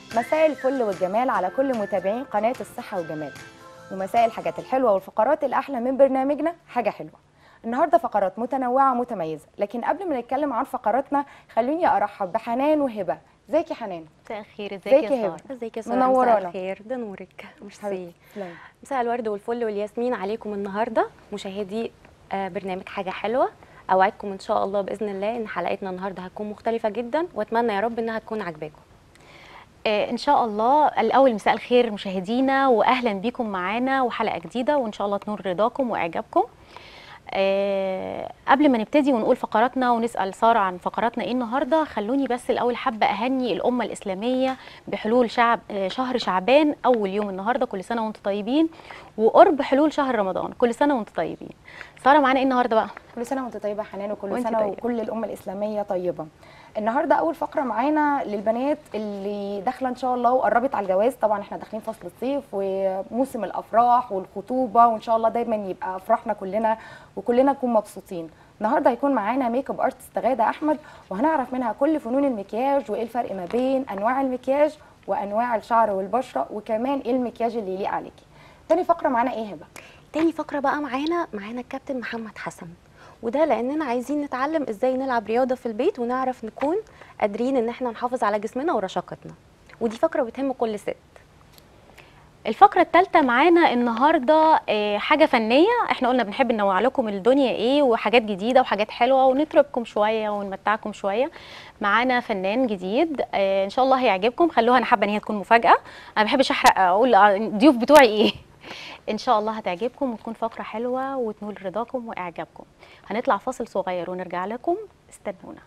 مساء الفل والجمال على كل متابعين قناة الصحة والجمال، ومساء الحاجات الحلوة والفقرات الأحلى من برنامجنا حاجة حلوة. النهاردة فقرات متنوعة ومتميزة، لكن قبل ما نتكلم عن فقراتنا خلوني أرحب بحنان وهبة. ازيك يا حنان؟ مساء الخير. ازيك ازيك يا يا هبة؟ ساره؟ ازيك يا ساره؟ منورانا. مساء الخير، ده نورك. ميرسي. تسلمي. مساء الورد والفل والياسمين عليكم النهارده مشاهدي برنامج حاجه حلوه. اوعدكم ان شاء الله باذن الله ان حلقتنا النهارده هتكون مختلفه جدا، واتمنى يا رب انها تكون عجباكم. ان شاء الله. الاول مساء الخير مشاهدينا، واهلا بيكم معانا وحلقه جديده، وان شاء الله تنور رضاكم واعجابكم. قبل ما نبتدي ونقول فقراتنا ونسال ساره عن فقراتنا ايه النهارده، خلوني بس الاول حابه اهني الامه الاسلاميه بحلول شهر شعبان اول يوم النهارده. كل سنه وانتم طيبين، وقرب حلول شهر رمضان. كل سنه وانتم طيبين. ساره، معانا ايه النهارده بقى؟ كل سنة وانت طيبة يا حنان، وكل وانت سنة طيبة. وكل الأمة الإسلامية طيبة. النهارده أول فقرة معانا للبنات اللي داخلة إن شاء الله وقربت على الجواز. طبعا احنا داخلين فصل الصيف وموسم الأفراح والخطوبة، وإن شاء الله دايما يبقى أفراحنا كلنا وكلنا نكون مبسوطين. النهارده هيكون معانا ميك اب ارتست غادة أحمد، وهنعرف منها كل فنون المكياج وإيه الفرق ما بين أنواع المكياج وأنواع الشعر والبشرة، وكمان إيه المكياج اللي يليق عليكي. تاني فقرة معانا إيه هبة؟ تاني فقره بقى معانا الكابتن محمد حسن، وده لاننا عايزين نتعلم ازاي نلعب رياضه في البيت ونعرف نكون قادرين ان احنا نحافظ على جسمنا ورشاقتنا، ودي فقره بتهم كل ست. الفقرة الثالثة معانا النهاردة حاجة فنية. احنا قلنا بنحب ننوع لكم الدنيا ايه، وحاجات جديدة وحاجات حلوة، ونطربكم شوية ونمتعكم شوية. معانا فنان جديد ان شاء الله هيعجبكم. خلوها، انا حابة ان هي تكون مفاجأة، انا ما بحبش احرق اقول الضيوف بتوعي ايه. ان شاء الله هتعجبكم وتكون فقرة حلوة وتنول رضاكم واعجابكم. هنطلع فاصل صغير ونرجع لكم، استنونا.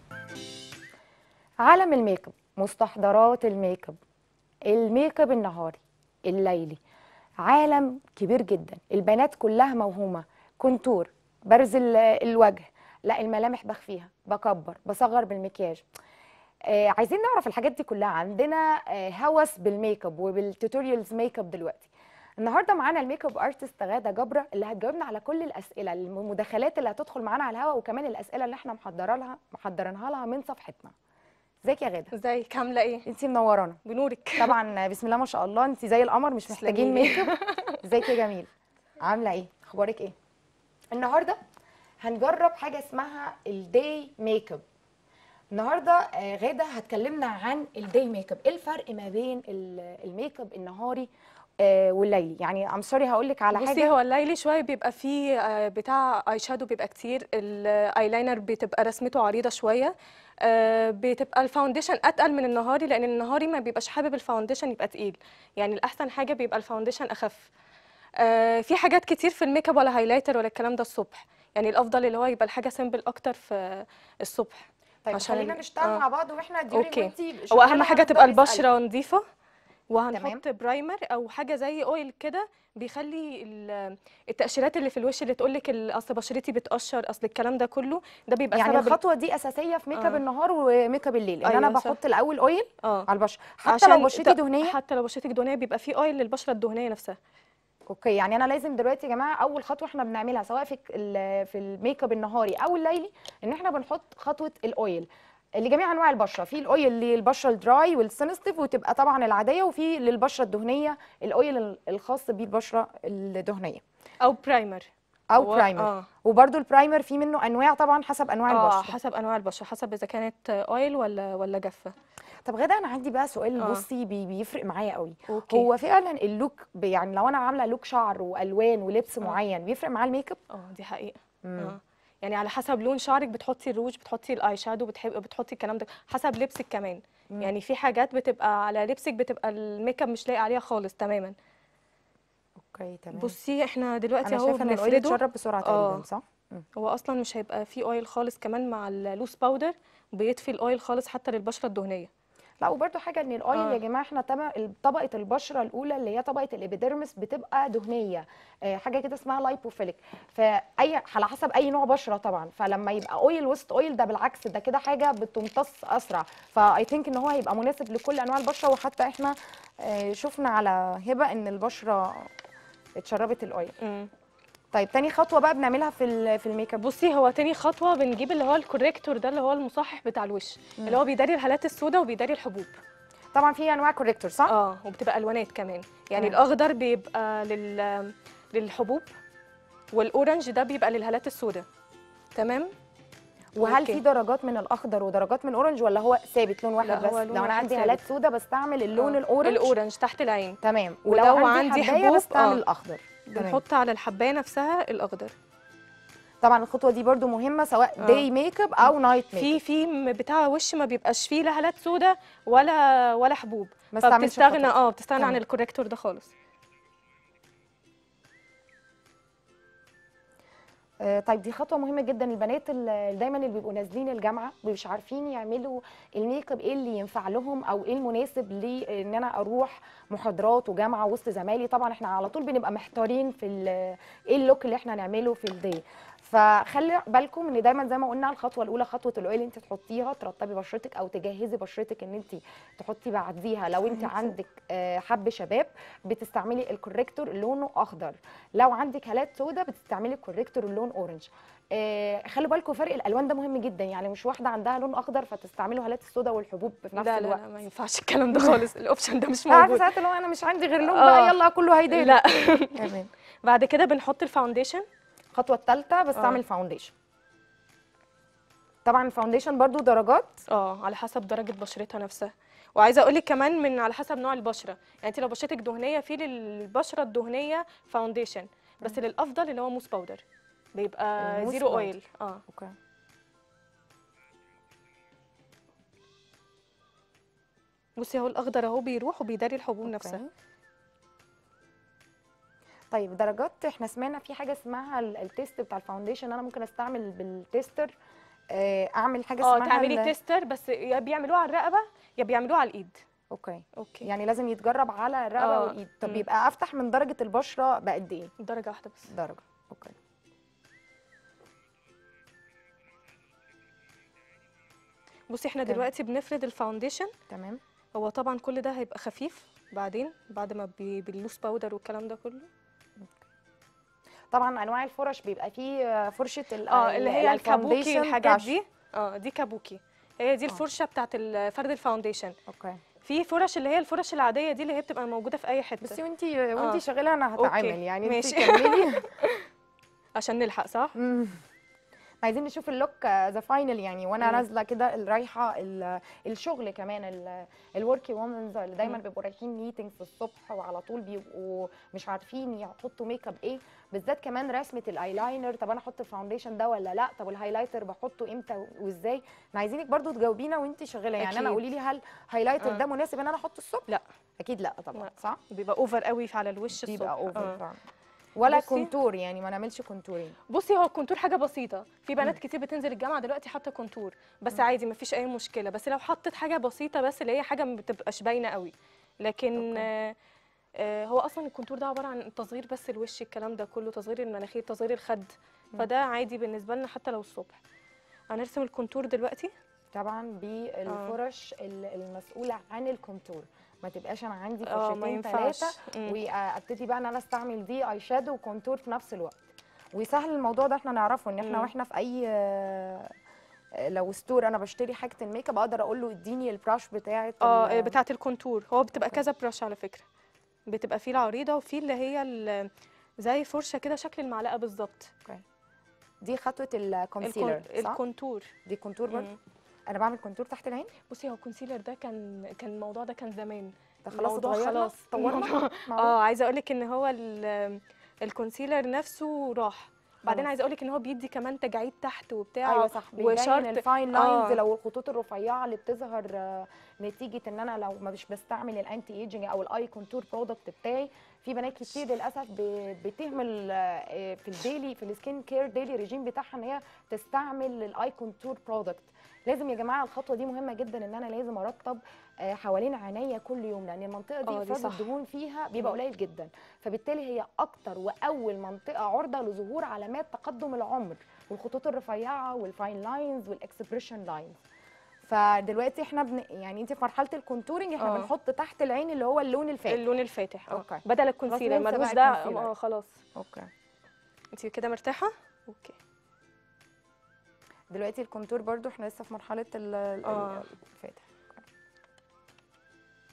عالم الميك اب، مستحضرات الميك اب، الميك اب النهاري الليلي، عالم كبير جدا. البنات كلها موهومه، كونتور، برز الوجه، لا الملامح بخفيها، بكبر، بصغر بالمكياج. عايزين نعرف الحاجات دي كلها. عندنا هوس بالميك اب وبالتوتوريالز ميك اب دلوقتي. النهارده معانا الميك اب ارتست غاده جبره، اللي هتجاوبنا على كل الاسئله، المداخلات اللي هتدخل معانا على الهواء، وكمان الاسئله اللي احنا محضرينها لها من صفحتنا. ازيك يا غاده؟ ازيك عامله ايه؟ انتي منورانا بنورك طبعا. بسم الله ما شاء الله، انتي زي القمر، مش محتاجين ميك اب. ازيك يا جميل؟ عامله ايه؟ اخبارك ايه؟ النهارده هنجرب حاجه اسمها الداي ميك اب. النهارده غاده هتكلمنا عن الداي ميك اب. ايه الفرق ما بين الميك اب النهاري والليلي؟ يعني ام سوري هقول لك على بصي، حاجه. هو الليلي شويه بيبقى فيه بتاع اي شادو بيبقى كتير، الايلاينر بتبقى رسمته عريضه شويه، بتبقى الفاونديشن اتقل من النهاري، لان النهاري ما بيبقاش حابب الفاونديشن يبقى تقيل، يعني الاحسن حاجه بيبقى الفاونديشن اخف. في حاجات كتير في الميك اب ولا هايلايتر ولا الكلام ده الصبح، يعني الافضل اللي هو يبقى الحاجه سيمبل اكتر في الصبح. طيب خلينا نشتغل مع بعض واحنا ديورنج اوكي. وانتي هو اهم حاجه تبقى هنفضل نسأل. البشره نظيفه، وهنحط تمام. برايمر او حاجه زي اويل كده بيخلي التقشيرات اللي في الوش اللي تقول لك اصل بشرتي بتقشر، اصل الكلام ده كله ده بيبقى يعني سبب الخطوه دي اساسيه في ميك اب النهار وميك اب الليل، ان أيوة انا صح. بحط الاول اويل على البشره، حتى عشان لو بشرتي دهنيه. حتى لو بشرتك دهنيه بيبقى في اويل للبشره الدهنيه نفسها. اوكي، يعني انا لازم دلوقتي يا جماعه اول خطوه احنا بنعملها سواء في الميك اب النهاري او الليلي، ان احنا بنحط خطوه الاويل لجميع انواع البشره. في الاويل للبشره الدراي والسنسيتيف وتبقى طبعا العاديه، وفي للبشره الدهنيه الاويل الخاص بالبشره الدهنيه او برايمر او برايمر. وبرده البرايمر في منه انواع طبعا حسب انواع البشره. حسب انواع البشره، حسب اذا كانت اويل ولا جافه. طب غدا، انا عندي بقى سؤال بصي بيفرق معايا قوي. أوكي. هو فعلا اللوك يعني لو انا عامله لوك شعر والوان ولبس معين بيفرق معاه الميك اب؟ دي حقيقه. يعني على حسب لون شعرك بتحطي الروج، بتحطي الاي شادو، بتحطي الكلام ده، حسب لبسك كمان. يعني في حاجات بتبقى على لبسك بتبقى الميك اب مش لايق عليها خالص تماما. اوكي تمام. بصي احنا دلوقتي انا اهو شايفه ان الاويل اتشرب بسرعه تقريبا، صح؟ هو اصلا مش هيبقى فيه اويل خالص، كمان مع اللوس باودر بيطفي الاويل خالص حتى للبشره الدهنيه. لا، وبرده حاجه ان الاويل يا جماعه، احنا طبقه البشره الاولى اللي هي طبقه الابيديرمس بتبقى دهنيه، حاجه كده اسمها لايبوفيليك، على حسب اي نوع بشره طبعا. فلما يبقى اويل وسط اويل، ده بالعكس، ده كده حاجه بتمتص اسرع. فاي ثينك ان هو هيبقى مناسب لكل انواع البشره. وحتى احنا شفنا على هبه ان البشره اتشربت الاويل. طيب تاني خطوه بقى بنعملها في الميك اب. بصي، هو تاني خطوه بنجيب اللي هو الكوريكتور ده، اللي هو المصحح بتاع الوش، اللي هو بيداري الهالات السوداء وبيداري الحبوب. طبعا في انواع كوريكتور صح؟ وبتبقى الوانات كمان، يعني تمام. الاخضر بيبقى للحبوب، والاورنج ده بيبقى للهالات السوداء. تمام. وهل أوكي. في درجات من الاخضر ودرجات من الاورنج ولا هو ثابت لون واحد لا، بس؟ هو لون لو انا واحد عندي ثابت. هالات سودا بستعمل اللون الاورنج. الاورنج تحت العين. تمام. ولو ولو عندي عندي حبايه حبوب، بستعمل الاخضر. تمام. بنحط على الحبايه نفسها الاخضر. طبعا الخطوه دي برضو مهمه سواء داي ميك اب او نايت ميك اب. في بتاع وش ما بيبقاش فيه لا هالات سوداء ولا حبوب، ما استعملش فبتستغنى الخطوة دي. بتستغنى عن تمام. الكوريكتور ده خالص. طيب دي خطوه مهمه جدا. البنات اللي دايما اللي بيبقوا نازلين الجامعه مش عارفين يعملوا الميك اب ايه اللي ينفع لهم او ايه المناسب لي ان انا اروح محاضرات وجامعه وسط زمايلي. طبعا احنا على طول بنبقى محتارين في ايه اللوك اللي احنا نعمله في الدي. فخلي بالكم ان دايما زي ما قلنا الخطوه الاولى خطوه الاويل اللي انت تحطيها ترطبي بشرتك او تجهزي بشرتك ان انت تحطي بعديها. لو انت عندك حب شباب بتستعملي الكوريكتور اللي لونه اخضر، لو عندك هالات سودا بتستعملي الكوريكتور اللون اورنج. خلوا بالكم فرق الالوان ده مهم جدا، يعني مش واحده عندها لون اخضر فتستعملوا هالات السودا والحبوب في نفس الوقت. لا ما ينفعش الكلام ده خالص. الاوبشن ده مش عارفه موجود. ساعات اللي هو انا مش عندي غير لون بقى يلا كله هيداري. لا. تمام. بعد كده بنحط الفاونديشن. الخطوه الثالثه بستعمل فاونديشن. طبعا الفاونديشن برضو درجات على حسب درجه بشرتها نفسها. وعايزه اقول لك كمان من على حسب نوع البشره، يعني انت لو بشرتك دهنيه في للبشره الدهنيه فاونديشن، بس للافضل اللي هو موس باودر بيبقى زيرو اويل. اوكي. بصي اهو الاخضر اهو بيروح وبيداري الحبوب نفسها. طيب درجات، احنا سمعنا في حاجه اسمها التيست بتاع الفاونديشن، انا ممكن استعمل بالتيستر اعمل حاجه اسمها تعملي تيستر، بس يا بيعملوها على الرقبه يا بيعملوها على الايد. اوكي. يعني لازم يتجرب على الرقبه والايد. طب يبقى افتح من درجه البشره بقد ايه؟ درجه واحده بس. درجه. اوكي. بصي احنا دلوقتي بنفرد الفاونديشن. تمام. هو طبعا كل ده هيبقى خفيف بعدين بعد ما باللوس باودر والكلام ده كله. طبعا انواع الفرش بيبقى فيه فرشه اللي هي الكابوكي الحاجات دي. دي كابوكي، هي دي الفرشه بتاعت فرد الفاونديشن. اوكي. في فرش اللي هي الفرش العاديه دي اللي هي بتبقى موجوده في اي حته. بصي وانتي شغاله انا هتعامل يعني انتي ماشي. كملي عشان نلحق صح. عايزين نشوف اللوك ذا فاينل يعني وانا نازله كده رايحه الشغل كمان الوركي وومنز اللي دايما بيبقوا رايحين ميتنجز الصبح وعلى طول بيبقوا مش عارفين يحطوا ميك اب ايه، بالذات كمان رسمه الايلاينر. طب انا احط الفاونديشن ده ولا لا؟ طب الهايلايتر بحطه امتى وازاي؟ احنا عايزينك برضو تجاوبينا وانت شغاله يعني. انا قولي لي هل هايلايتر ده مناسب ان انا احطه الصبح؟ لا اكيد لا طبعا. صح، بيبقى اوفر قوي على الوش الصبح. بيبقى اوفر فعلا. ولا كونتور يعني ما نعملش كونتورين. بصي هو الكونتور حاجه بسيطه، في بنات كتير بتنزل الجامعه دلوقتي حاطه كونتور بس عادي ما فيش اي مشكله، بس لو حطت حاجه بسيطه بس اللي هي حاجه ما بتبقاش باينه قوي. لكن هو اصلا الكونتور ده عباره عن تصغير بس الوش، الكلام ده كله تصغير المناخير تصغير الخد، فده عادي بالنسبه لنا حتى لو الصبح. هنرسم الكونتور دلوقتي طبعا بالفرش المسؤوله عن الكونتور، ما تبقاش انا عندي فرشتين ثلاثه وابتدي بقى ان انا استعمل دي اي شادو وكونتور في نفس الوقت. وسهل الموضوع ده احنا نعرفه ان احنا واحنا في اي لو ستور انا بشتري حاجه الميك اب اقدر اقول له اديني البراش بتاعه بتاعه الكونتور. هو بتبقى كذا براش على فكره، بتبقى فيه العريضه وفيه اللي هي زي فرشه كده شكل المعلقه بالظبط. اوكي. دي خطوه الكونسيلر صح؟ الكونتور. دي كونتور برضه. انا بعمل كونتور تحت العين. بصي هو الكونسيلر ده كان الموضوع ده كان زمان، ده خلاص اتغير خلاص طورنا. عايزه اقول لك ان هو الكونسيلر نفسه راح. بعدين عايزه اقول لك ان هو بيدي كمان تجاعيد تحت وبتاع. ايوه صح، بيبين الفاين لاينز لو الخطوط الرفيعه اللي بتظهر نتيجه ان انا لو مش بستعمل الانتي ايجنج او الاي كونتور برودكت بتاعي. في بنات كتير للاسف بتهمل في الديلي في السكين كير ديلي ريجيم بتاعها ان هي تستعمل الاي كونتور برودكت. لازم يا جماعه الخطوه دي مهمه جدا ان انا لازم ارطب حوالين عينيا كل يوم، لان المنطقه دي افراز الدهون فيها بيبقى قليل جدا، فبالتالي هي اكتر واول منطقه عرضه لظهور علامات تقدم العمر والخطوط الرفيعه والفاين لاينز والاكسبريشن لاينز. فدلوقتي احنا يعني انت في مرحله الكونتورنج احنا بنحط تحت العين اللي هو اللون الفاتح. اللون الفاتح اوكي. بدل الكونسيلر ملوش ده. خلاص اوكي. انت كده مرتاحه. اوكي. دلوقتي الكونتور برضو احنا لسه في مرحله الفاتح.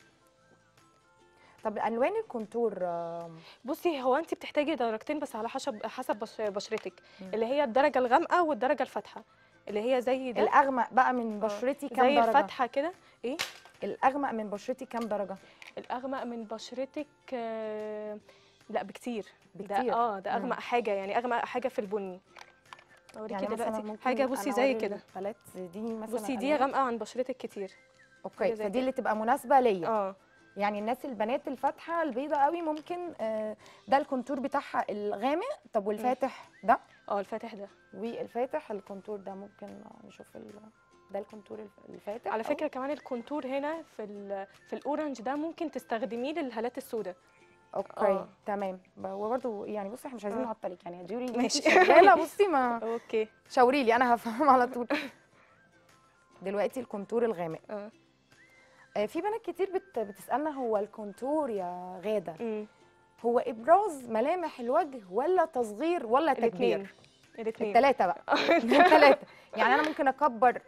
طب الوان الكونتور بصي، هو انت بتحتاجي درجتين بس على حسب بشرتك، مم. اللي هي الدرجه الغامقه والدرجه الفاتحه، اللي هي زي ده. الاغمق بقى من بشرتي كام زي درجه؟ الفاتحه كده. ايه الاغمق من بشرتي كام درجه؟ الاغمق من بشرتك؟ لا بكتير. بكتير. ده اغمق حاجه، يعني اغمق حاجه في البني. اوريكي يعني مثلا دلوقتي ممكن حاجه، بصي أنا زي أوري كده. الباليت دي مثلا بصي دي ألوان. غامقه عن بشرتك كتير. اوكي، حاجة زي فدي كده. اللي تبقى مناسبه ليا. اه يعني الناس البنات الفاتحه البيضه قوي ممكن ده الكونتور بتاعها الغامق. طب والفاتح ده؟ الفاتح ده. والفاتح الكونتور ده ممكن نشوف ده الكونتور الفاتح. على فكره كمان الكونتور هنا في الاورنج ده ممكن تستخدميه للهالات السوداء. اوكي تمام. وبرده يعني بصي احنا مش عايزين نعطلك، يعني ديوري انت ماشي. شغاله بصي ما اوكي. شاوري لي انا هفهم على طول. دلوقتي الكونتور الغامق. في بنات كتير بتسالنا هو الكونتور يا غاده هو ابراز ملامح الوجه ولا تصغير ولا تكبير؟ الاثنين. الثلاثه بقى. الثلاثه. يعني انا ممكن اكبر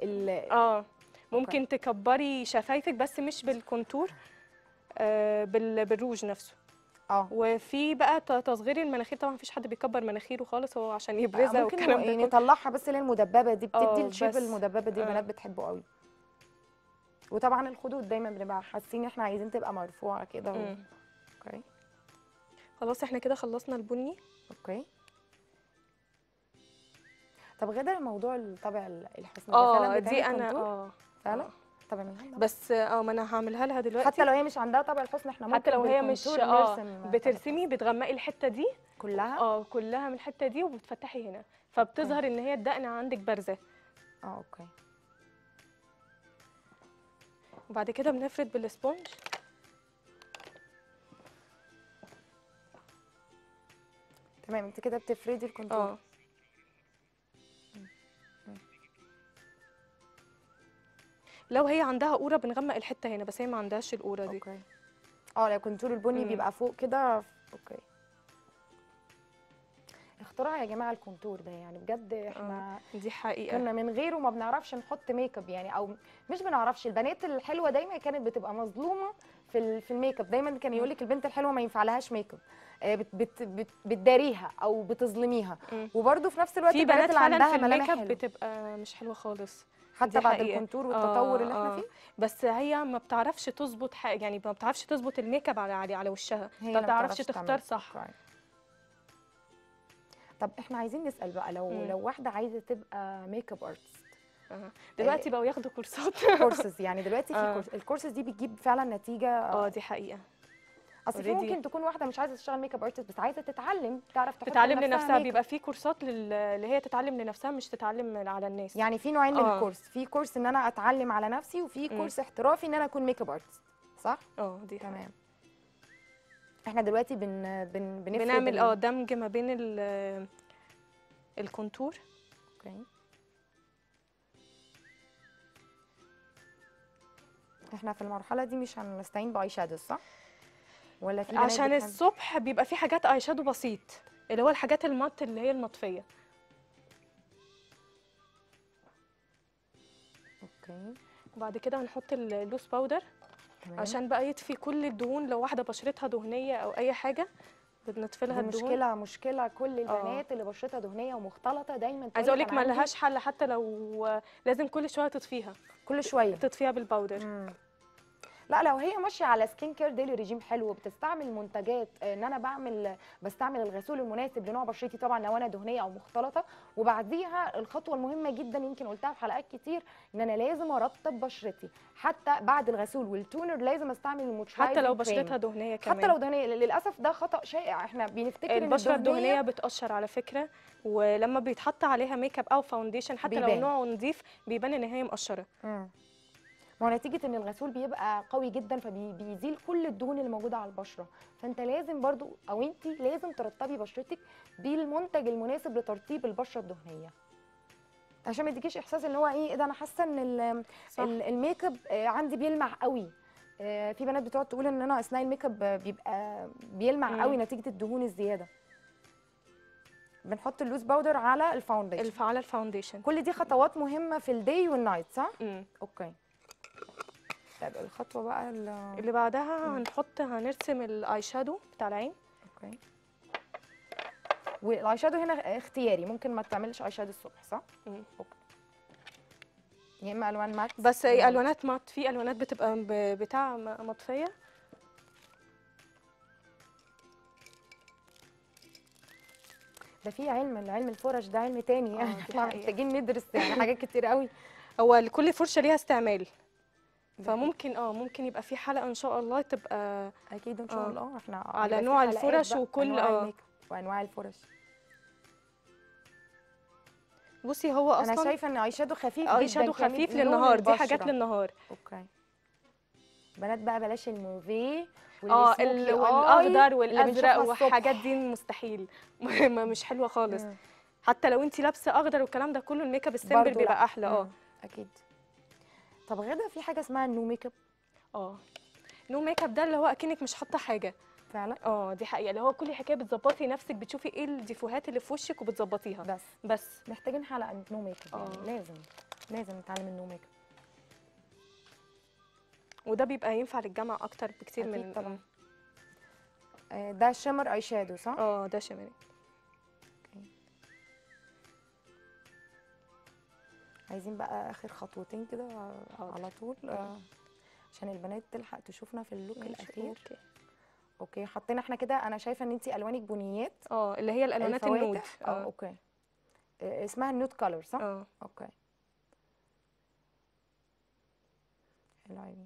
ممكن تكبري شفايفك بس مش بالكونتور، بالروج نفسه. وفي بقى تصغير المناخير، طبعا مفيش حد بيكبر مناخيره خالص، هو عشان يبرزها والكلام ده ممكن كله. نطلعها بس اللي هي المدببه دي، بتدي الشيب بس. المدببه دي البنات بتحبه قوي. وطبعا الخدود دايما بنبقى حاسين احنا عايزين تبقى مرفوعه كده اوكي. خلاص احنا كده خلصنا البني. اوكي. طب غدا موضوع الطبع الحسن ده فعلا دي انا فعلا. طب اعملها بس ما انا هعملها لها دلوقتي. حتى لو هي مش عندها طبع الحسن احنا ممكن حتى لو هي مش نرسم بترسمي، بتغمقي الحته دي كلها. كلها من الحته دي وبتفتحي هنا، فبتظهر ان هي الدقن عندك بارزه. اوكي. وبعد كده بنفرد بالسبونج. تمام. انت كده بتفردي الكونتور. لو هي عندها قوره بنغمق الحته هنا، بس هي ما عندهاش القوره دي. اوكي. لو الكونتور البني بيبقى فوق كده. اوكي. اختراع يا جماعه الكونتور ده، يعني بجد احنا دي حقيقه كنا من غيره ما بنعرفش نحط ميك اب، يعني او مش بنعرفش. البنات الحلوه دايما كانت بتبقى مظلومه في الميك اب. دايما كان يقول لك البنت الحلوه ما ينفعلهاش ميك اب، بتداريها او بتظلميها. وبرده في نفس الوقت في البنات اللي عندها في ملامح الميك اب حلوه بتبقى مش حلوه خالص حتى بعد الكونتور والتطور اللي احنا فيه. بس هي ما بتعرفش تظبط حاجه، يعني ما بتعرفش تظبط الميك اب على وشها، ما بتعرفش تختار صح. طب احنا عايزين نسال بقى لو واحده عايزه تبقى ميك اب ارتست دلوقتي بقوا ياخدوا كورسات. كورسز، يعني دلوقتي في الكورسز دي بتجيب فعلا نتيجه. دي حقيقه. اصل في ممكن تكون واحده مش عايزه تشتغل ميك اب ارتست بس عايزه تتعلم، تعرف تتعلم لنفسها. بيبقى في كورسات اللي هي تتعلم لنفسها مش تتعلم على الناس. يعني في نوعين من الكورس، في كورس ان انا اتعلم على نفسي، وفي كورس احترافي ان انا اكون ميك اب ارتست، صح؟ دي تمام. احنا دلوقتي بنعمل دمج ما بين الكونتور. اوكي. احنا في المرحله دي مش هنستعين باي شادوز، صح؟ ولا في عشان الصبح بيبقى في حاجات اي شادو بسيط، اللي هو الحاجات المط اللي هي المطفيه. اوكي. وبعد كده هنحط اللوس باودر عشان بقى يطفي كل الدهون. لو واحده بشرتها دهنيه او اي حاجه بنطفي لها الدهون. مشكله كل البنات اللي بشرتها دهنيه ومختلطه دايما عايزه اقول لك ما لهاش حل، حتى لو لازم كل شويه تطفيها، كل شويه تطفيها بالباودر. لا لو هي ماشيه على سكين كير ديلي ريجيم حلو، بتستعمل منتجات ان انا بستعمل الغسول المناسب لنوع بشرتي طبعا لو انا دهنيه او مختلطه. وبعديها الخطوه المهمه جدا يمكن قلتها في حلقات كتير ان انا لازم ارطب بشرتي حتى بعد الغسول والتونر، لازم استعمل المويسترايزنج حتى لو بشرتها دهنيه كمان. حتى لو دهنيه، للاسف ده خطا شائع. احنا بنفتكر ان البشره الدهنيه بتقشر على فكره، ولما بيتحط عليها ميك اب او فاونديشن حتى لو نوعه نظيف بيبان ان هي مقشره. ما هو نتيجه ان الغسول بيبقى قوي جدا فبيزيل كل الدهون اللي موجوده على البشره. فانت لازم برضو او انت لازم ترطبي بشرتك بالمنتج المناسب لترطيب البشره الدهنيه، عشان ما يديكيش احساس ان هو ايه ده انا حاسه ان الميك اب عندي بيلمع قوي. في بنات بتقعد تقول ان انا اثناء الميك اب بيبقى بيلمع قوي نتيجه الدهون الزياده. بنحط اللوز باودر على الفاونديشن. كل دي خطوات مهمه في الداي والنايت، صح؟ اوكي. طيب الخطوه بقى اللي بعدها هنرسم الاي شادو بتاع العين. اوكي. والاي شادو هنا اختياري، ممكن ما تعملش اي شادو الصبح صح؟ اوكي. يا اما الوان مات، بس هي الوانات مات، في الوانات بتبقى بتاع مطفيه. ده في علم الفرش ده علم تاني يعني دي احنا حقيقة. محتاجين ندرس يعني حاجات كتير قوي. هو كل فرشه ليها استعمال، فممكن ممكن يبقى في حلقه ان شاء الله تبقى اكيد ان شاء الله احنا على هيبقى في نوع حلقات الفرش بقى، وكل انواع الميك اب وانواع الفرش. بصي هو اصلا انا شايفه ان اي شادو خفيف جدا، اي شادو كمان خفيف لون للنهار، دي حاجات البشرة. للنهار. اوكي. بنات بقى بلاش الموفيه والاخضر والازرق والازرق والحاجات دي مستحيل مش حلوه خالص. حتى لو انت لابسه اخضر والكلام ده كله، الميك اب السيمبل بيبقى احلى. اكيد. طب غدا في حاجه اسمها النو ميك اب؟ نو ميك اب ده اللي هو اكنك مش حاطه حاجه فعلا. دي حقيقه، اللي هو كل حكايه بتظبطي نفسك، بتشوفي ايه الديفوهات اللي في وشك وبتظبطيها بس. محتاجين حلقه نو ميك اب يعني لازم نتعلم النو ميك اب. وده بيبقى ينفع للجامعه اكتر بكتير من طبعا. ده شimmer اي شادو صح؟ ده شمري. عايزين بقى اخر خطوتين كده على طول عشان البنات تلحق تشوفنا في اللوك الاخير. اوكي. حطينا احنا كده، انا شايفه ان انت الوانك بنيات اللي هي الالوانات النود. اوكي. اسمها النود كولر صح؟ اوكي. حلو قوي.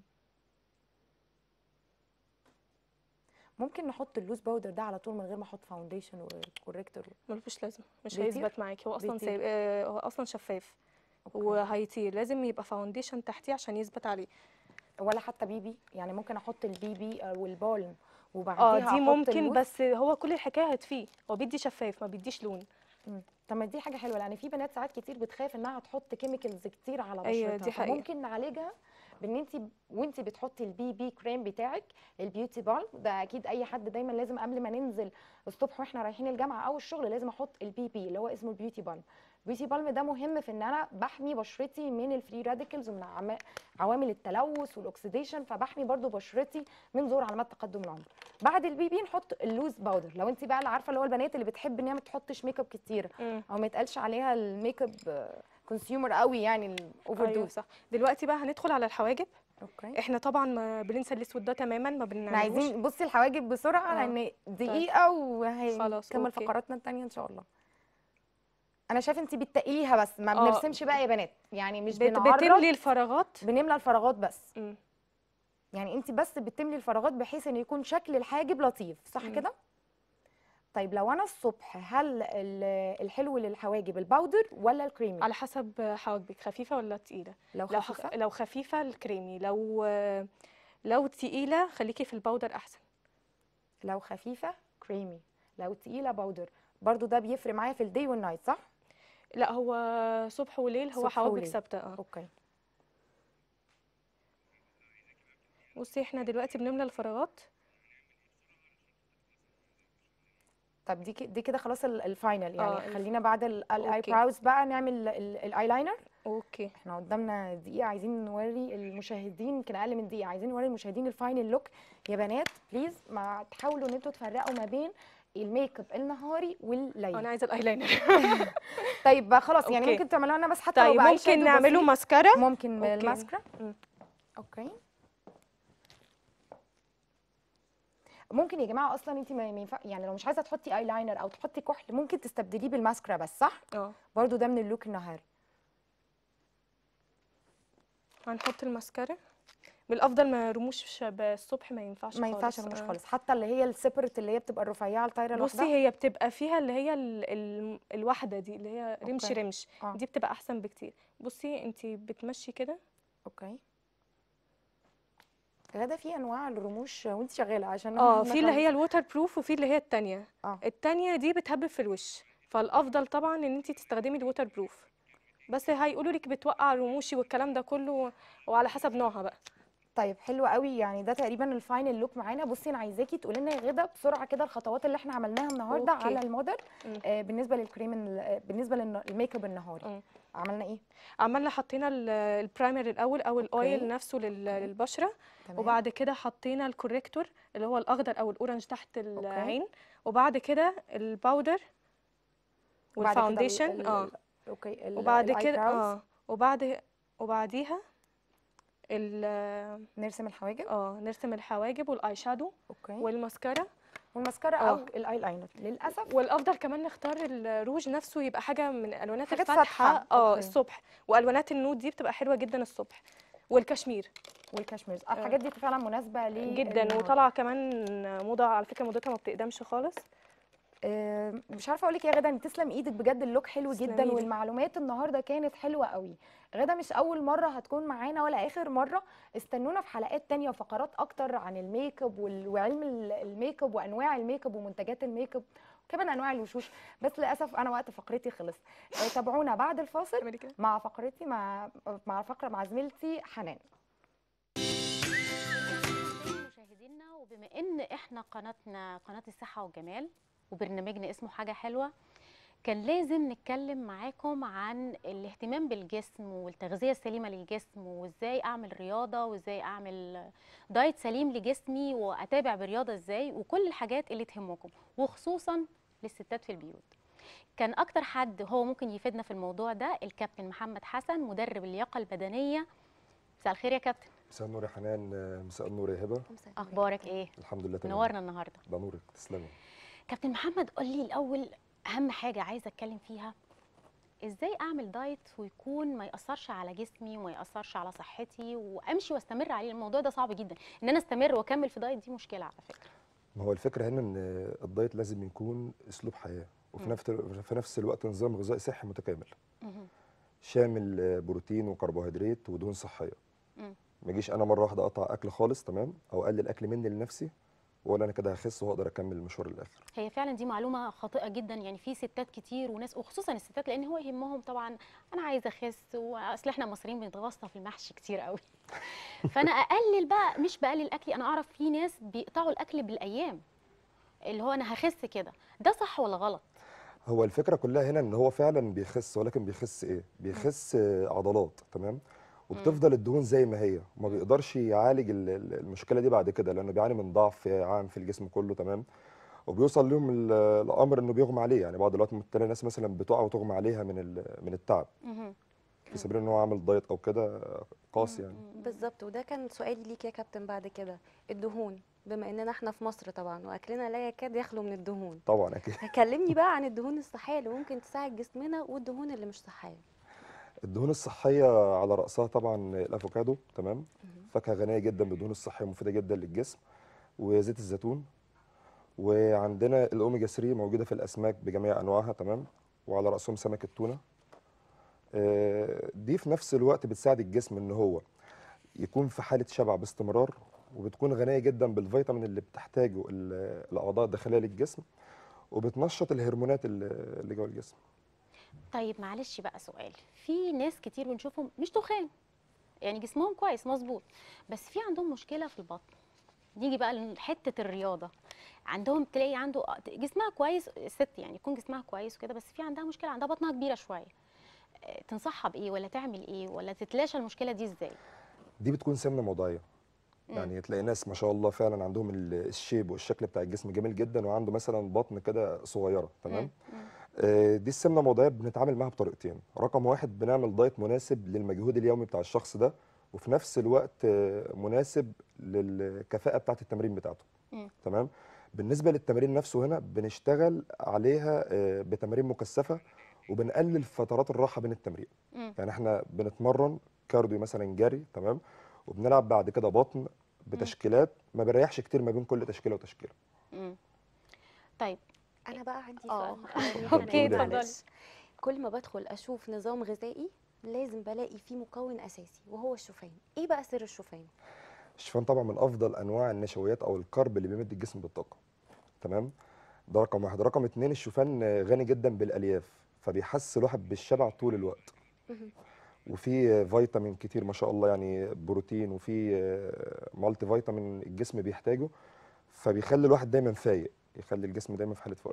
ممكن نحط اللوز باودر ده على طول من غير ما احط فاونديشن وكوريكتور؟ ملوش لازمه، مش هيثبت معاكي، هو اصلا هو اصلا شفاف. وهيطير، لازم يبقى فاونديشن تحتيه عشان يثبت عليه. ولا حتى بيبي يعني؟ ممكن احط البيبي والبالم وبعديها دي ممكن، بس هو كل الحكايه هتفيه، هو بيدي شفاف ما بيديش لون. طب ما دي حاجه حلوه، لان في بنات ساعات كتير بتخاف انها تحط كيميكالز كتير على بشرتها. ايوه دي حقيقة. ممكن نعالجها بان انت وانت بتحطي البي بي كريم بتاعك، البيوتي بالم ده اكيد اي حد دايما لازم قبل ما ننزل الصبح واحنا رايحين الجامعه او الشغل لازم احط البي بي اللي هو اسمه البيوتي بالم. البيوتي بالم ده مهم في ان انا بحمي بشرتي من الفري راديكلز ومن عوامل التلوث والاكسيديشن، فبحمي برضو بشرتي من ظهور علامات تقدم العمر. بعد البي بي نحط اللوز باودر. لو انت بقى اللي عارفه اللي هو البنات اللي بتحب ان هي ما تحطش ميك اب كتير او ما يتقالش عليها الميك اب كونسيومر قوي يعني الاوفر دوز. صح. دلوقتي بقى هندخل على الحواجب. اوكي. احنا طبعا ما بننسى الاسود ده تماما، ما بنعملوش. عايزين بصي الحواجب بسرعه لان دقيقه وهنكمل فقراتنا الثانيه ان شاء الله. انا شايفه انت بتقليها بس ما بنرسمش بقى يا بنات، يعني مش بنعرض، بتملي الفراغات، بنملى الفراغات بس. يعني انت بس بتملي الفراغات بحيث ان يكون شكل الحاجب لطيف صح كده؟ طيب لو انا الصبح هل الحلو للحواجب الباودر ولا الكريمي؟ على حسب حواجبك، خفيفه ولا تقيله. لو خفيفه الكريمي، لو تقيله خليكي في الباودر احسن. لو خفيفه كريمي، لو تقيله باودر. برضو ده بيفرق معايا في الدي والنايت صح؟ لا هو صبح وليل، هو حواجبك ثابته. اوكي. بصي احنا دلوقتي بنملى الفراغات. طب دي كده خلاص الفاينل يعني. خلينا بعد الاي براوز بقى نعمل الايلاينر. اوكي. احنا قدامنا دقيقه، عايزين نوري المشاهدين، يمكن اقل من دقيقه، عايزين نوري المشاهدين الفاينل لوك. يا بنات بليز ما تحاولوا ان انتوا تفرقوا ما بين الميك اب النهاري والليلي. انا عايزه الايلاينر. طيب خلاص يعني ممكن تعملوا لنا بس حتى طيب لو ممكن نعمله ماسكارا. ممكن الماسكارا. اوكي. ممكن يا جماعه اصلا انت ما ينفع يعني لو مش عايزه تحطي اي لاينر او تحطي كحل ممكن تستبدليه بالماسكرا بس صح؟ برضو ده من اللوك النهاري. هنحط الماسكارا. بالافضل ما رموش الصبح، ما ينفعش رموش خالص، حتى اللي هي السيبرت اللي هي بتبقى الرفيعه الطايره لوحدها. بصي هي بتبقى فيها اللي هي الواحده دي اللي هي رمش دي بتبقى احسن بكتير. بصي انت بتمشي كده. اوكي. غدا في انواع الرموش وانت شغاله عشان في اللي هي الووتر بروف وفي اللي هي الثانيه. الثانيه دي بتهبب في الوش، فالافضل طبعا ان انت تستخدمي الووتر بروف، بس هيقولوا لك بتوقع رموشي والكلام ده كله وعلى حسب نوعها بقى. طيب حلو قوي، يعني ده تقريبا الفاينل لوك معانا. بصي انا عايزاكي تقولي لنا يا غدا بسرعه كده الخطوات اللي احنا عملناها النهارده على الموديل بالنسبه للكريم بالنسبه للميك اب النهاري. عملنا ايه؟ عملنا حطينا البرايمر الاول او الاويل أوكي. نفسه للبشره، تمام. وبعد كده حطينا الكوريكتور اللي هو الاخضر او الاورنج تحت العين، وبعد كده الباودر وبعد كده والفاونديشن. اوكي وبعد الاي كده براوز. وبعديها نرسم الحواجب. نرسم الحواجب والاي شادو اوكي. والماسكارا والماسكارا او الاي لاينر للاسف. والافضل كمان نختار الروج نفسه يبقى حاجه من الالوانات حاجات الفاتحه فاتحة. أوكي. الصبح، والوانات النود دي بتبقى حلوه جدا الصبح، والكاشمير والكاشمير الحاجات دي فعلا مناسبه جدا، وطالعه كمان موضه على فكره، موضتها ما بتقدمش خالص. مش عارفه اقول لك يا غدا ان تسلم ايدك بجد، اللوك حلو تسلم جدا إيدك. والمعلومات النهارده كانت حلوه قوي. غدا مش اول مره هتكون معانا ولا اخر مره، استنونا في حلقات تانية وفقرات اكتر عن الميك اب وعلم الميك اب وانواع الميك اب ومنتجات الميك اب وكمان انواع الوشوش. بس للاسف انا وقت فقرتي خلص. تابعونا بعد الفاصل مع فقرتي مع زميلتي حنان. مشاهدينا، وبما ان احنا قناتنا قناه الصحه والجمال وبرنامجنا اسمه حاجه حلوه، كان لازم نتكلم معاكم عن الاهتمام بالجسم والتغذيه السليمه للجسم، وازاي اعمل رياضه، وازاي اعمل دايت سليم لجسمي، واتابع برياضه ازاي، وكل الحاجات اللي تهمكم، وخصوصا للستات في البيوت. كان اكتر حد هو ممكن يفيدنا في الموضوع ده الكابتن محمد حسن، مدرب اللياقه البدنيه. مساء الخير يا كابتن. مساء النور يا حنان، مساء النور يا هبه. اخبارك ايه؟ الحمد لله تمام. منورنا النهارده. ده نورك، تسلمي. كابتن محمد، قول لي الاول اهم حاجه عايزه اتكلم فيها، ازاي اعمل دايت ويكون ما ياثرش على جسمي وما ياثرش على صحتي وامشي واستمر عليه؟ الموضوع ده صعب جدا، ان انا استمر واكمل في دايت، دي مشكله على فكره. ما هو الفكره هنا ان الدايت لازم يكون اسلوب حياه، في نفس الوقت نظام غذائي صحي متكامل شامل بروتين وكربوهيدرات ودهون صحيه. ما اجيش انا مره واحده اقطع اكل خالص، تمام، او اقلل اكل مني لنفسي، ولا انا كده هخس وهقدر اكمل المشوار للاخر. هي فعلا دي معلومه خاطئه جدا، يعني في ستات كتير وناس، وخصوصا الستات، لان هو يهمهم طبعا انا عايزه اخس، واصل احنا المصريين بنتغصى في المحشي كتير قوي. فانا اقلل بقى، مش بقلل اكلي، انا اعرف في ناس بيقطعوا الاكل بالايام، اللي هو انا هخس كده، ده صح ولا غلط؟ هو الفكره كلها هنا ان هو فعلا بيخس، ولكن بيخس ايه؟ بيخس عضلات، تمام، وبتفضل الدهون زي ما هي، وما بيقدرش يعالج المشكله دي بعد كده، لانه بيعاني من ضعف عام في الجسم كله، تمام، وبيوصل لهم الامر انه بيغمى عليه. يعني بعض الوقت تلاقي ناس مثلا بتقع وتغمى عليها من التعب في سبيل ان هو عامل دايت او كده قاسي يعني. بالظبط، وده كان سؤالي ليك يا كابتن بعد كده. الدهون، بما اننا احنا في مصر طبعا واكلنا لا يكاد يخلو من الدهون، طبعا اكيد. كلمني بقى عن الدهون الصحيه اللي ممكن تساعد جسمنا والدهون اللي مش صحيه. الدهون الصحيه على راسها طبعا الافوكادو، تمام، فاكهه غنيه جدا بالدهون الصحيه ومفيده جدا للجسم، وزيت الزيتون، وعندنا الاوميجا 3 موجوده في الاسماك بجميع انواعها، تمام، وعلى راسهم سمك التونه. دي في نفس الوقت بتساعد الجسم ان هو يكون في حاله شبع باستمرار، وبتكون غنيه جدا بالفيتامين اللي بتحتاجه الاعضاء الداخليه للجسم، وبتنشط الهرمونات اللي جوه الجسم. طيب معلش بقى سؤال، في ناس كتير بنشوفهم مش تخان، يعني جسمهم كويس مظبوط، بس في عندهم مشكله في البطن. نيجي بقى لحته الرياضه، عندهم تلاقي عنده جسمها كويس، الست يعني يكون جسمها كويس وكده، بس في عندها مشكله، عندها بطنها كبيره شويه، تنصحها بايه، ولا تعمل ايه، ولا تتلاشى المشكله دي ازاي؟ دي بتكون سمنه موضعيه. يعني تلاقي ناس ما شاء الله فعلا عندهم الشيب والشكل بتاع الجسم جميل جدا، وعنده مثلا بطن كده صغيره، تمام. دي السمنه الموضعيه بنتعامل معاها بطريقتين. رقم واحد، بنعمل دايت مناسب للمجهود اليومي بتاع الشخص ده، وفي نفس الوقت مناسب للكفاءه بتاعه التمرين بتاعته، تمام. بالنسبه للتمرين نفسه هنا بنشتغل عليها بتمارين مكثفه، وبنقلل فترات الراحه بين التمرين. يعني احنا بنتمرن كارديو مثلا جري، تمام، وبنلعب بعد كده بطن بتشكيلات، ما بنريحش كتير ما بين كل تشكيله وتشكيله. طيب انا بقى عندي سؤال اوكي اتفضلي. معلش. كل ما بدخل اشوف نظام غذائي لازم بلاقي فيه مكون اساسي وهو الشوفان. ايه بقى سر الشوفان؟ الشوفان طبعا من افضل انواع النشويات او الكرب اللي بيمد الجسم بالطاقه، تمام، ده رقم واحد. رقم اتنين، الشوفان غني جدا بالالياف، فبيحس الواحد بالشبع طول الوقت، وفي فيتامين كتير ما شاء الله، يعني بروتين، وفي مالتي فيتامين الجسم بيحتاجه، فبيخلي الواحد دايما فايق، يخلي الجسم دايما في حاله فوقان.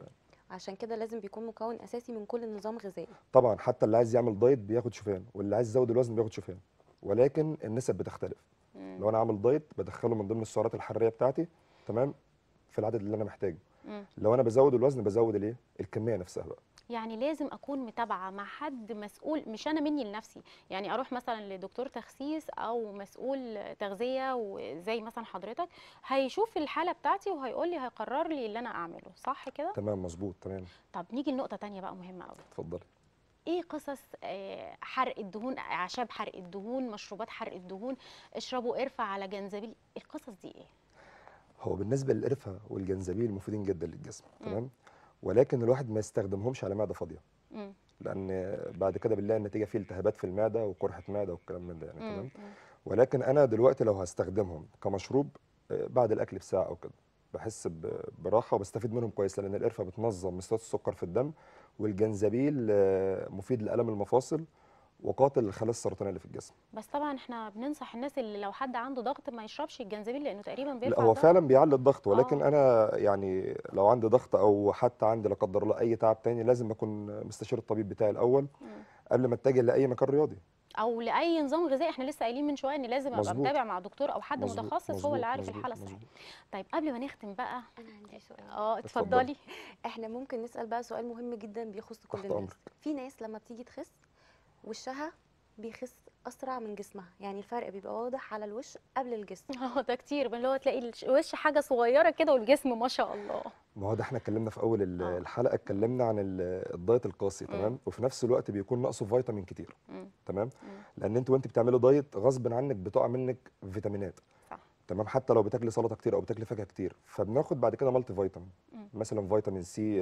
عشان كده لازم بيكون مكون اساسي من كل نظام غذائي. طبعا حتى اللي عايز يعمل دايت بياخد شوفان، واللي عايز يزود الوزن بياخد شوفان، ولكن النسب بتختلف. لو انا عامل دايت بدخله من ضمن السعرات الحراريه بتاعتي، تمام، في العدد اللي انا محتاجه. لو انا بزود الوزن بزود الايه، الكميه نفسها بقى. يعني لازم اكون متابعه مع حد مسؤول، مش انا مني لنفسي، يعني اروح مثلا لدكتور تخسيس او مسؤول تغذيه وزي مثلا حضرتك، هيشوف الحاله بتاعتي وهيقول لي، هيقرر لي اللي انا اعمله، صح كده؟ تمام مظبوط تمام. طب نيجي لنقطه تانية بقى مهمه قوي. اتفضلي. ايه قصص حرق الدهون، اعشاب حرق الدهون، مشروبات حرق الدهون، اشربوا قرفه على جنزبيل، القصص دي ايه؟ هو بالنسبه للقرفه والجنزبيل مفيدين جدا للجسم، تمام، ولكن الواحد ما يستخدمهمش على معده فاضيه، لان بعد كده بنلاقي النتيجه فيه التهابات في المعده وقرحه معده والكلام من ده يعني، تمام. ولكن انا دلوقتي لو هستخدمهم كمشروب بعد الاكل بساعه او كده بحس براحه وبستفيد منهم كويس، لان القرفه بتنظم مستويات السكر في الدم، والجنزبيل مفيد لالم المفاصل وقاتل الخلايا السرطانيه اللي في الجسم. بس طبعا احنا بننصح الناس اللي لو حد عنده ضغط ما يشربش الجنزبيل، لانه تقريبا بيرفع لا هو الضغط. فعلا بيعلي الضغط، ولكن انا يعني لو عندي ضغط او حتى عندي لا قدر الله اي تعب تاني لازم اكون مستشير الطبيب بتاعي الاول قبل ما اتجه لاي مكان رياضي او لاي نظام غذائي. احنا لسه قايلين من شويه ان لازم ابقى مظبوط. متابع مع دكتور او حد مظبوط. متخصص مظبوط. هو اللي عارف مظبوط. الحاله الصحيه. مظبوط. طيب قبل ما نختم بقى، انا عندي سؤال. اتفضلي. احنا ممكن نسال بقى سؤال مهم جدا بيخص كل تحت الناس. أمرك. في ناس لما بتيجي تخس وشها بيخس اسرع من جسمها، يعني الفرق بيبقى واضح على الوش قبل الجسم. ده كتير، اللي هو تلاقي الوش حاجه صغيره كده والجسم ما شاء الله. ما هو ده احنا اتكلمنا في اول الحلقه، اتكلمنا عن الدايت القاسي، تمام، وفي نفس الوقت بيكون ناقصه فيتامين كتير، تمام، لان انت وانت بتعملي دايت غصب عنك بتقع منك فيتامينات، صح، تمام، حتى لو بتاكلي سلطه كتير او بتاكلي فاكهه كتير، فبناخد بعد كده مالتي فيتامين، مثلا فيتامين سي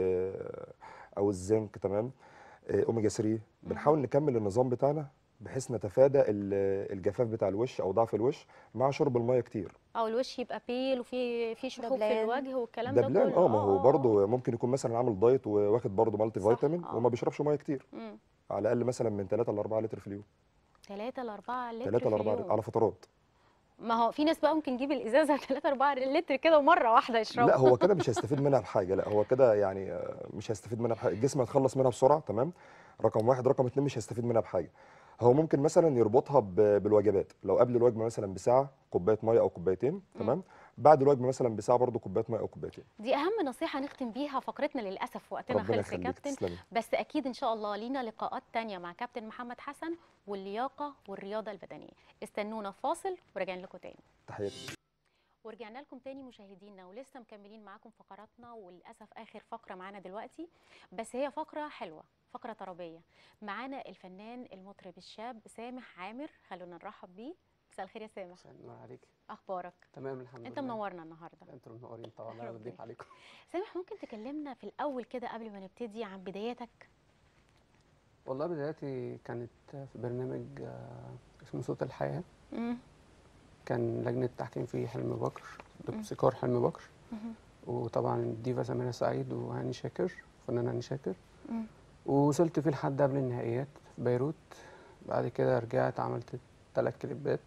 او الزنك، تمام، اوميجا 3، بنحاول نكمل النظام بتاعنا بحيث نتفادى الجفاف بتاع الوش او ضعف الوش مع شرب الميه كتير. او الوش يبقى بيل وفي شحوب في دبلان. الوجه والكلام ده دبلان، كله. ما هو برضه ممكن يكون مثلا عامل دايت وواخد برضه مالتي صح، فيتامين وما بيشربش ميه كتير، على الاقل مثلا من 3 ل 4 لتر في اليوم. 3 ل 4 لتر 3 ل في 4 اليوم. على فترات. ما هو في ناس بقى ممكن تجيب الازازه 3 4 لتر كده ومره واحده يشربها. لا هو كده مش هيستفيد منها بحاجه، لا هو كده يعني مش هيستفيد منها بحاجه، الجسم هيتخلص منها بسرعه، تمام، رقم واحد. رقم اتنين مش هيستفيد منها بحاجه. هو ممكن مثلا يربطها بالوجبات، لو قبل الوجبه مثلا بساعه كوبايه ميه او كوبايتين، تمام، بعد الوجبه مثلا بساعه برضه كوبايه ميه او كوبايتين. دي اهم نصيحه نختم بيها فقرتنا، للاسف وقتنا ربنا خلص يا يخليك، كابتن. تسلمي. بس اكيد ان شاء الله لينا لقاءات تانية مع كابتن محمد حسن واللياقه والرياضه البدنيه. استنونا في فاصل وراجعين لكم تاني. تحياتي. ورجعنا لكم تاني مشاهدينا، ولسه مكملين معاكم فقراتنا، وللاسف اخر فقره معانا دلوقتي، بس هي فقره حلوه، فقره طربيه. معانا الفنان المطرب الشاب سامح عامر، خلونا نرحب بيه. مساء الخير يا سامح. مساء النور عليك. اخبارك؟ تمام الحمد انت لله. منورنا النهارده. انتوا منورين طبعا، الله يضيف عليكم. سامح، ممكن تكلمنا في الاول كده قبل ما نبتدي عن بداياتك؟ والله بداياتي كانت في برنامج اسمه صوت الحياه. كان لجنه تحكيم فيه حلمي بكر، موسيقار حلمي بكر، وطبعا الديفا سميرة سعيد وهاني شاكر، فنان هاني شاكر. ووصلت فيه لحد قبل النهائيات في بيروت. بعد كده رجعت عملت 3 كليبات،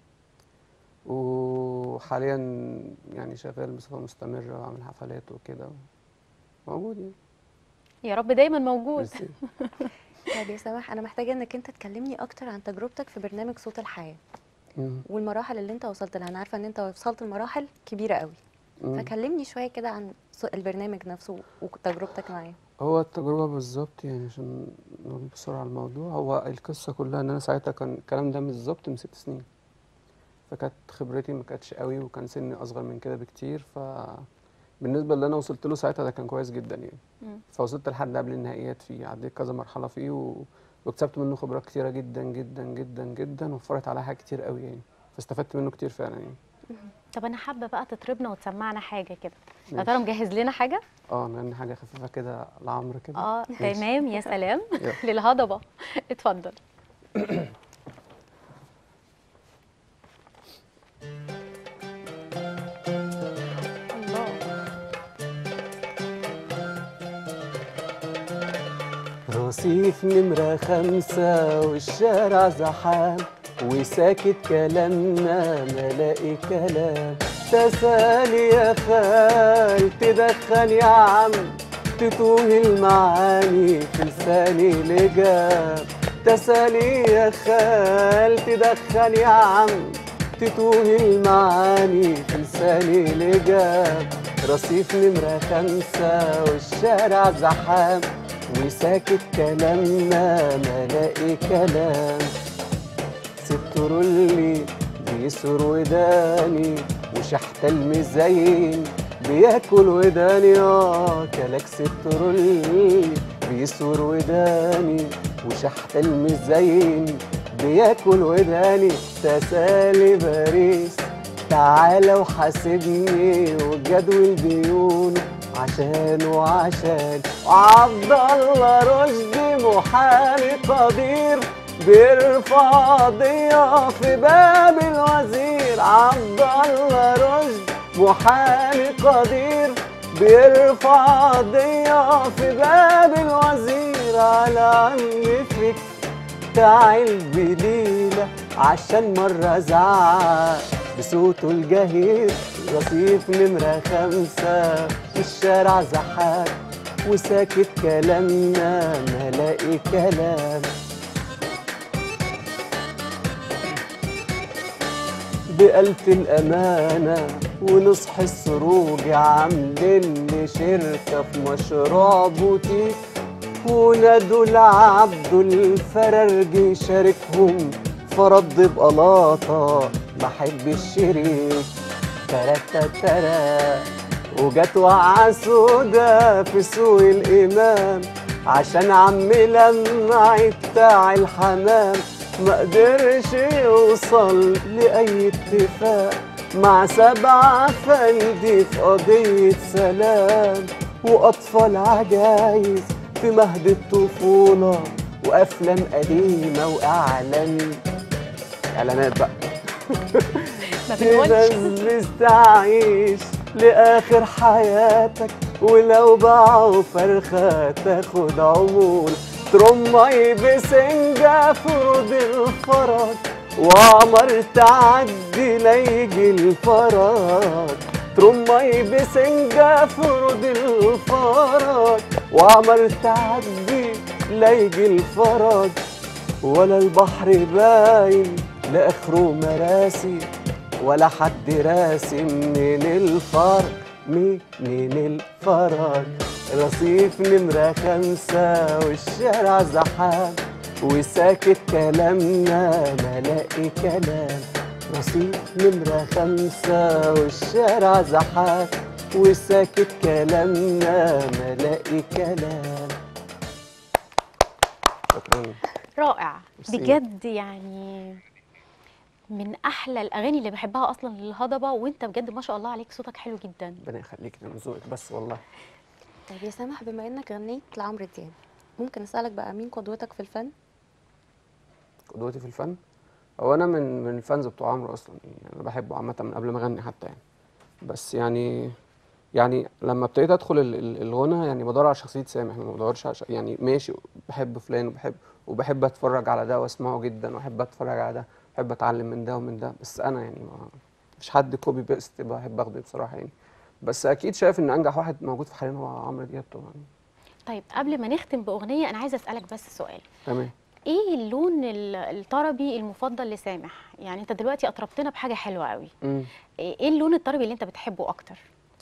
وحاليا يعني شغال بصفه مستمره وعامل حفلات وكده، موجود يعني. يا رب دايما موجود. ميرسي. طيب يا سامح، انا محتاجه انك انت تكلمني اكتر عن تجربتك في برنامج صوت الحياه والمراحل اللي انت وصلت لها. انا عارفه ان انت وصلت لمراحل كبيره قوي، فكلمني شويه كده عن البرنامج نفسه وتجربتك معاه. هو التجربه بالظبط يعني، عشان نقول بسرعه الموضوع، هو القصه كلها ان انا ساعتها كان الكلام ده بالظبط من 6 سنين، فكانت خبرتي ما كانتش قوي وكان سني اصغر من كده بكتير، فبالنسبه اللي انا وصلت له ساعتها ده كان كويس جدا يعني. فوصلت لحد قبل النهائيات فيه، عديت كذا مرحله فيه واكتسبت منه خبرات كتيره جدا جدا جدا جدا، وفرت عليا حاجات كتير قوي يعني، فاستفدت منه كتير فعلا يعني. طب انا حابه بقى تطربنا وتسمعنا حاجه كده، يا ترى مجهز لنا حاجه؟ نغني حاجه خفيفه كده لعمرو كده. تمام، يا سلام. للهضبه، اتفضل. رصيف نمرة 5 والشارع زحام، وساكت كلامنا ملاقي كلام. تسالي يا خال تدخل يا عم، تتوه المعاني في لساني لجاب تسالي يا خال تدخل يا عم تتوه المعاني في لساني لجاب رصيف نمرة 5 والشارع زحام وساكت كلامنا ملاقي كلام ست رولي بيسر وداني وشحت المزين بياكل وداني كلاك ست رولي بيسر وداني وشحت المزين بياكل وداني تسالي باريس تعالى وحاسبني وجدول ديونه عشان وعشان وعبد الله رشدي محامي قدير بيرفع قضية في باب الوزير عبد الله رشدي محامي قدير بيرفع قضية في باب الوزير على عم فكر تعال بليلة عشان مرة زعق بصوته الجهير رصيف نمرة 5 والشارع زحام وساكت كلامنا ملاقي كلام بقلت الأمانة ونصحي السروج عاملين لي شركة في مشروع بوتيك ونادوا لعبد الفرارجي شاركهم فرد بقلاطة بحب الشريك ترى وجت وقعة سودا في سوق الإمام عشان عمي لمعي بتاع الحمام مقدرش يوصل لأي اتفاق مع 7 فندي في قضية سلام وأطفال عجايز في مهد الطفولة وأفلام قديمة إعلانات بقى ما بنقولش تنزل تعيش لآخر حياتك ولو باعوا فرخة تاخد عمول ترمي بسنجة فرود الفرج وعمر تعدي ليجي الفرج ترمي بسنجة فرود الفرج وعمر تعدي ليجي الفرج ولا البحر باين لآخره مراسي ولا حد راسي من الفرج من الفرج رصيف نمرة 5 والشارع زحام وساكت كلامنا ملاقي كلام رصيف نمرة 5 والشارع زحام وساكت كلامنا ملاقي كلام. شكرا. رائع ميرسي. بجد، يعني من احلى الاغاني اللي بحبها اصلا للهضبه، وانت بجد ما شاء الله عليك صوتك حلو جدا. ربنا يخليك، ده من ذوقك بس والله. طيب يا سامح، بما انك غنيت لعمرو دياب، ممكن اسالك بقى مين قدوتك في الفن؟ قدوتي في الفن هو انا من الفانز بتوع عمرو اصلا، يعني انا بحبه عامه من قبل ما اغني حتى يعني. بس يعني لما ابتديت ادخل الغنى يعني بدور على شخصيه سامح، ما بدورش على يعني ماشي بحب فلان وبحب اتفرج على ده واسمعه جدا واحب اتفرج على ده، بحب اتعلم من ده ومن ده، بس انا يعني ما مش حد كوبي بيست بحب اخده بصراحه يعني. بس اكيد شايف ان انجح واحد موجود في حاليا هو عمرو دياب طبعا. طيب قبل ما نختم باغنيه، انا عايزه اسالك بس سؤال. تمام. ايه اللون الطربي المفضل لسامح؟ يعني انت دلوقتي اطربتنا بحاجه حلوه قوي. ايه اللون الطربي اللي انت بتحبه اكتر؟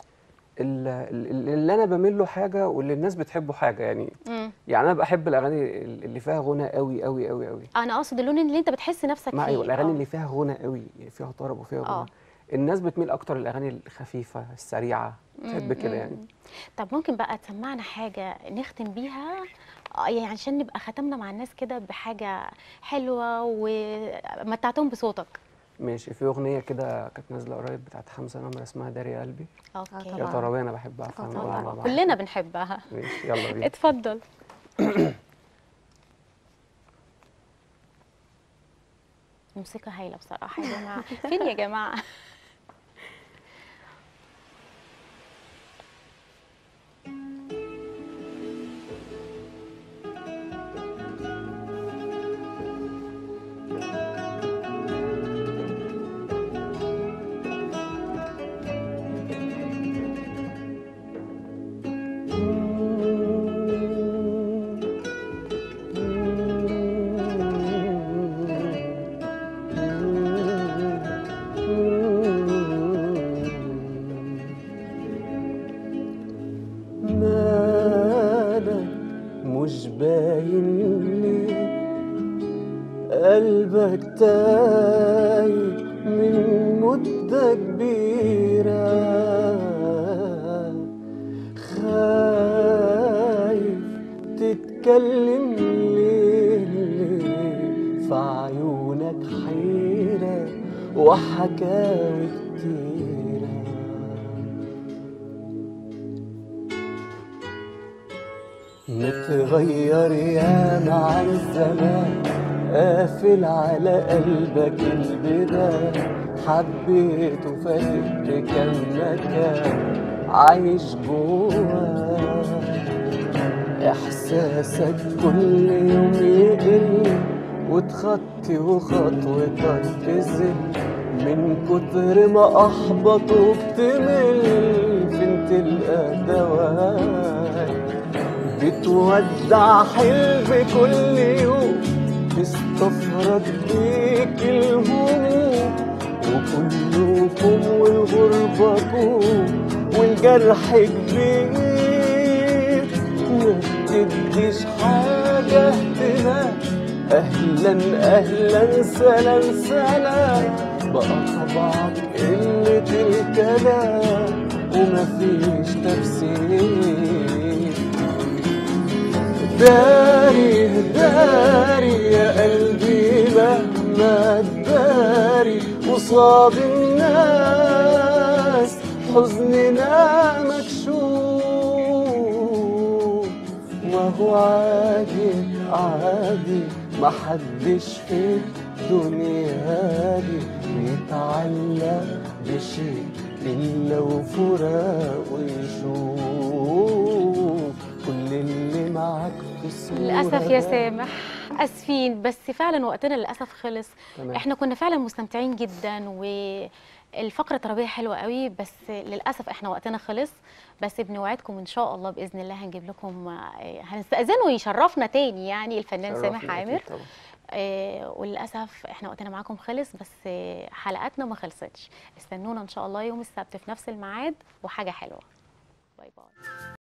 اللي انا بميل له حاجه واللي الناس بتحبه حاجه يعني. يعني انا بحب الاغاني اللي فيها غنى قوي قوي قوي قوي. انا اقصد اللون اللي انت بتحس نفسك فيه. ايوه الاغاني اللي فيها غنى قوي، فيها طرب وفيها غنى. الناس بتميل اكتر للاغاني الخفيفه السريعه، بتحب كده يعني. طب ممكن بقى تسمعنا حاجه نختم بيها، يعني عشان نبقى ختمنا مع الناس كده بحاجه حلوه ومتعتهم بصوتك. ماشي. في اغنيه كده كانت نازله قريب بتاعت حمزه نمره اسمها داري قلبي. اوكي. يا ترى انا بحبها طبعا كلنا بنحبها. ماشي يلا بينا. اتفضل. موسيقى هايله بصراحه يا جماعه. فين يا جماعه؟ قلبك تايه من مدة كبيرة، خايف تتكلم ليه، في عيونك حيرة وحكاوي كتيرة. متغير يا مع الزمان، قافل على قلبك البيبان، حبيته فاتت بكم مكان عايش جواه. احساسك كل يوم يقل وتخطي وخطوتك تزل، من كتر ما احبطوا بتمل، فين تلقى دواء. بتودع حلم كل يوم، تستفرد بيك الهموم، وكلكم والغربة كوم والجرح كبير. ما بتديش حاجة اهتمام، أهلا أهلا سلام سلام، بقى طبعك قلة الكلام ومفيش تفسير. داري داري يا قلبي مهما تداري قصاد الناس، حزننا مكشوف، ما هو عادي عادي، محدش في الدنيا دي بيتعلق بشيء إلا وفراق ويشوف كل اللي معاك في الصورة. للأسف يا سامح اسفين، بس فعلا وقتنا للأسف خلص. تمام. احنا كنا فعلا مستمتعين جدا والفقرة التربوية حلوة قوي، بس للأسف احنا وقتنا خلص. بس بنوعدكم ان شاء الله بإذن الله هنجيب لكم، هنستأذنه يشرفنا تاني يعني الفنان سامح شرفنا عامر. أكيد طبعا. وللأسف احنا وقتنا معاكم خلص، بس حلقاتنا ما خلصتش. استنونا ان شاء الله يوم السبت في نفس الميعاد وحاجة حلوة. باي باي.